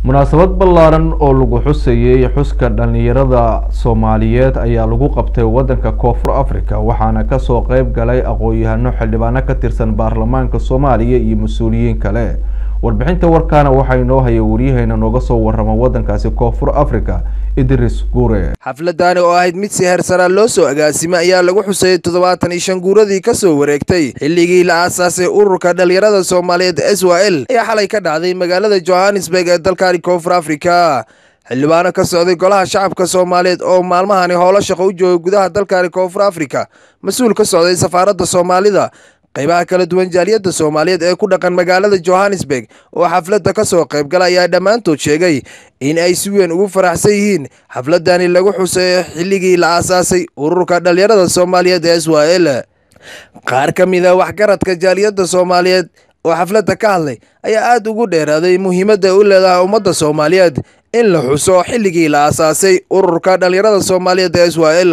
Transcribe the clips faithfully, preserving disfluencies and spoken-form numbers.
munaasabad ballaaran oo lagu xusayay xuska dhalinyarada Soomaaliyeed ayaa lagu qabtay wadanka Koonfur Afrika waxaana ka soo qayb galay aqoon-yahano xildhibaano ka tirsan baarlamaanka Soomaaliya iyo mas'uuliyiin kale. warbixinta warkaana waxay noo hayay wariyahayna nooga soo warrama wadankaasi Koonfur Afrika Idris Gure. xafladani oo ahayd mid si heersara loo soo agaasimay ayaa lagu xusay toddobaatan iyo shan guuradii ka soo wareegtay xilligii la aasaasay ururka dhalinyarada Soomaaliyeed S Y L ee xalay ka dhacday magaalada Johannesburg ee dalka Koonfur Afrika. xildhibaano ka socday golaha shacabka Soomaaliyeed oo maalmahani howlo shaqo u joogay gudaha dalka Koonfur Afrika, mas'uul ka socday safaaradda Soomaalida, qaybaha kala duwan jaaliyadda Soomaaliyeed ee ku dhaqan magaalada Johannesburg oo xafladda ka soo qayb galay ayaa dhamaantood sheegay in ay si weyn ugu faraxsan yihiin xafladani lagu xusay xilligii la aasaasay ururka dhalinyarada Soomaaliyeed ee S Y L. qaar ka mid ah waxgaradka jaaliyadda Soomaaliyeed oo xafladda ka hadlay ayaa aad ugu dheeraaday muhiimadda u leedahay ummadda Soomaaliyeed in la xuso xilligii la aasaasay ururka dhalinyarada Soomaaliyeed ee S Y L.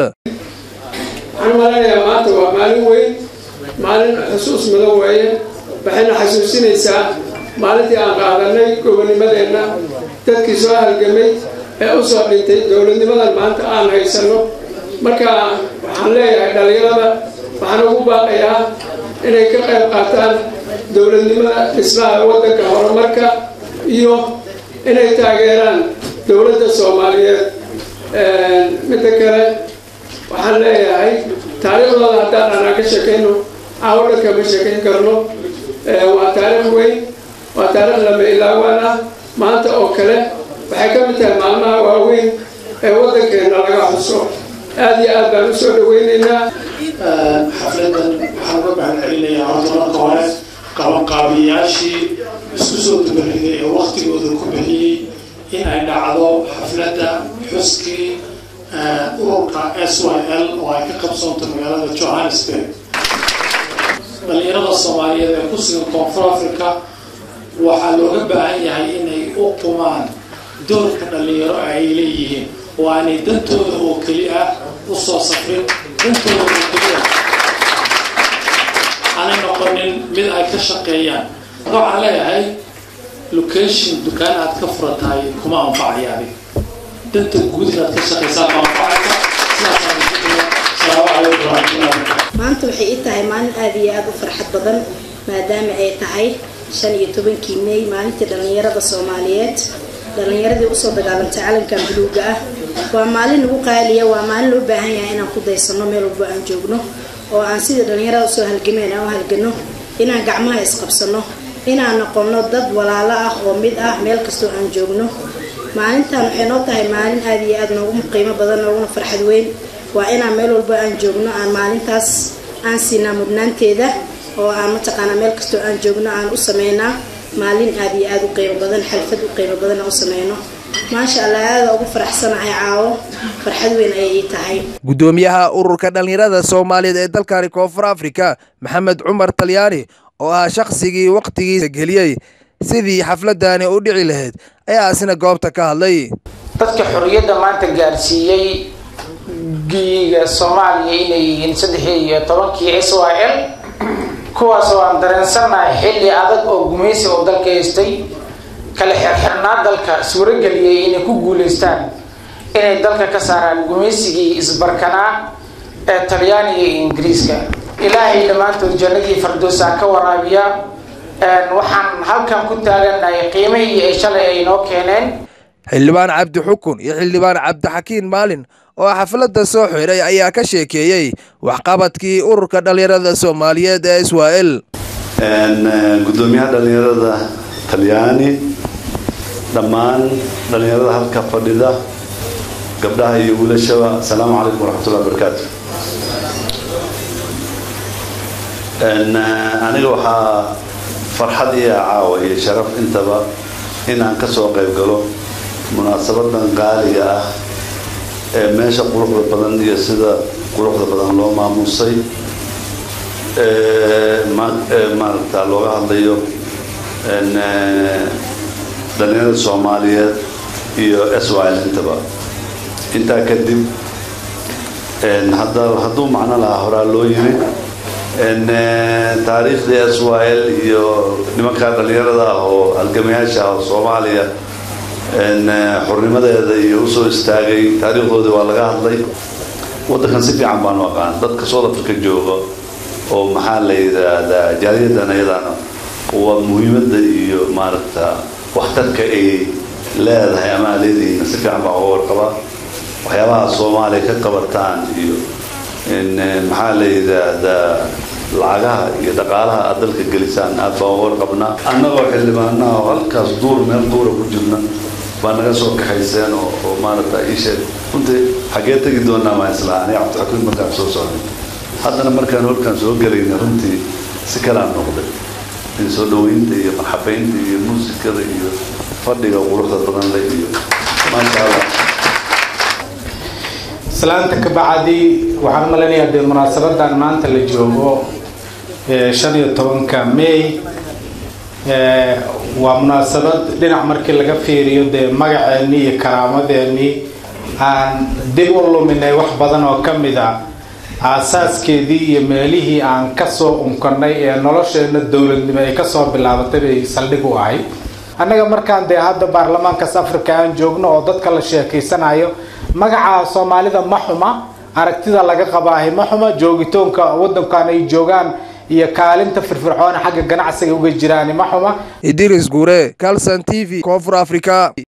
maalin xusuus madow weeye waxayna xasuusinaysaa maalintii aan qaadanay gobonimadeena dadkii soo halgamay ee u soo dhintay dowladnimadan maanta aan haysano. marka waxaan leeyahay dhalinyarada waxaan ugu baaqayaa inay ka qayb qaataan dowladnimada dhismaha waddanka horumarka iyo inay taageeraan dowladda Soomaaliyeed. midda kale waxaan leeyahay taariikhdooda haddaan anaa ka sheekayno awalka kama sheekayn karno. waa taariikh weyn, waa taariikh lama ilaawaan ah. maanta oo kale waxay ka mid tahay maalmaha waaweyn ee waddankeena laga xuso. aad iyo aad baan u soo dhaweynaynaa xafladan. waxaan uga mahadcelinayaa horta marka hore qabanqaabiyaashii isku soo dubarriday ee waqtigooda ku bixiyey in ay dhacdo xafladda xuskii ururka S Y L oo ay ka qabsoonto magaalada Johannesburg. dhalinyarada Soomaaliyeed ee ku sugan Koonfur Afrika waxaa looga baahan yahay inay u qumaan doorka dhalinyaro ay leeyihiin oo aanay dantooda oo keli ah u soo safrin, dantooda oo keli ah aanay noqonin mid ay ka shaqeeyaan. waxaan leeyahay location dukaan aad ka furatahay kuma anfacayaan, danta guud inaad ka shaqeysaa ma anfacaysa. maanta waxay i tahay maalin aad iyo aad u farxad badan maadaama ay tahay shan iyo tobankii May maalintii dhalinyarada Soomaaliyeed, dhalinyaradii u soo dagaalantay calanka buluuga ah. waa maalin ugu qaaliya, waa maalin loo baahan yahay inaan ku daysano meel walba aan joogno oo aan sidii dhalinyarada soo halgamayna u halgano, inaan gacmaha isqabsano, inaan noqono dad walaalo ah oo mid ah meel kastoo aan joogno. maalintan waxay noo tahay maalin aad iyo aad noogu qiimo badan, nooguna farxad weyn. waa inaan meel walba aan joogno aan maalintaas aan siinaa mudnaanteeda oo aan mataqaanaa meel kastoo aan joogno aan u sameynaa maalin aad iyo aad u qiimo badan, xalfad u qiimo badan aan u sameyno. maasha Allah aad ugu faraxsanahay caawo, farxad weyn ayay tahay. gudoomiyaha ururka dhalinyarada Soomaaliyeed ee dalka Koonfur Afrika Maxamed Cumar Talyaani oo ah shakhsigii waqtigiisa geliyay sidii xafladani u dhici lahayd ayaa asina goobta ka hadlay. dadka xorriyadda maanta gaarsiiyay giiga Soomaaliya inay yihiin saddex iyo tobankii S Y L kuwaas oo aan dareensanahay xilli adag oo gumaysi oo dalka haystay, kala xirxirnaa dalka suurageliyay inay ku guuleystaan inay dalka ka saaraan gumaysigii isbarkanaa ee Talyaaniga iyo Ingiriiska. ilaahay dhamaantood jannadii Firdawsa ka waraabiya. waxaan halkan ku taaganahay qiimihii ay shalay ay noo keeneen. xildhibaan Cabdi Xukun iyo xildhibaan Cabdi Xakiin Maalin oo xafladda soo xiray ayaa ka sheekeeyay waxqabadkii ururka dhalinyarada Soomaaliyeed ee S Y L. gudoomiyaha dhalinyarada Talyaani, dhammaan dhalinyarada halka fadhida, gabdhaha iyo wiilashaba, assalaamu calaykum waraxmatullahi wabarakaatuh. aniga waxaa farxad iyo caawa iyo sharaf intaba in aan ka soo qayb galo munaasabadan qaaliga ah ee meesha quruxda badan iyo sida quruxda badan loo maamusay ee maaragta looga hadlayo dhalinyarada Soomaaliyeed iyo S Y L intaba. intaa kadib hadduu macno lahaa horaa loo yimi ان تاريخ إسرائيل يو لما كان غير ذا هو الجميع شاف صوماليا xornimadeeda iyo usoo istaagay taariikhdooda waa laga hadlay waddankan si fiican baan u aqaan dadka South Africa jooga oo maxaa la yiraahdaa jaariyadan ayadana waa muhiimadda iyo maaragta waxtarka ay leedahay ama leedahay si fiican baa uga warqaba waxyaabaha Soomaaliya ka qabataan iyo in maxaa la yiraahdaa lacagaha iyo dhaqaalaha dalka gelisaan aad baa uga warqabnaa annagoo xildhibaanaha halkaas duur meel duura ku jirna baan naga soo kaxayseen oo maaragta isheed runtii xagee tagi doonaa ma islaani cabdixakiim markaan soo socday haddana markaan holkaan soo galayna runtii si kalaan noqday in soo dhaweynta iyo marxabeynta iyo muusikada iyo fadhiga quruxda badan leh iyo maasha Allah salaanta ka bacdi waxaan maleynayaa de munaasabadan maanta la joogo shan iyo tobanka May ee waa munaasabad dhinac markii laga fiiriyo de magaceeni iyo karaamadeeni aan dib u luminay wax badan oo kamid ah asaaskeedii iyo meelihii aan ka soo unkanay ee nolosheena dawladnimo ay ka soo bilaabatay saldhig u ahay annaga markaan de hadda baarlamaanka Afrika aan joogno oo dadka la sheekeysanayo magaca Soomaalida ma xuma aragtida laga qabaahay ma xuma joogitoonka wadankan ay joogaan iyo kaalinta firfircoon xagga ganacsiga uga jiraan ma xuma Idris Gure Kalsan T V Koonfur Afrika